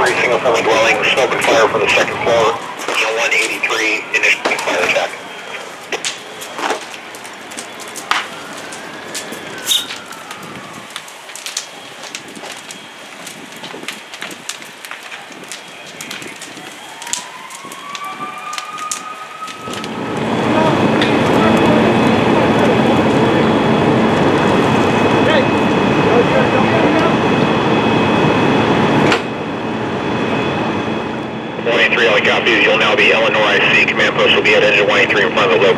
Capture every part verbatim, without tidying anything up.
three, single family dwelling, smoke and fire from the second floor. one eighty-three, initiating fire attack. one eighty-three, all copies. You'll now be Eleanor St. Command post will be at engine one eighty-three in front of the loop.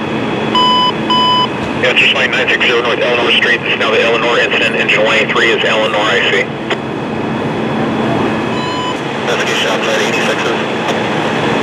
Answer flight nine six zero North Eleanor Street. This is now the Eleanor incident. Engine one eighty-three is Eleanor St. Investigation outside eighty-sixes.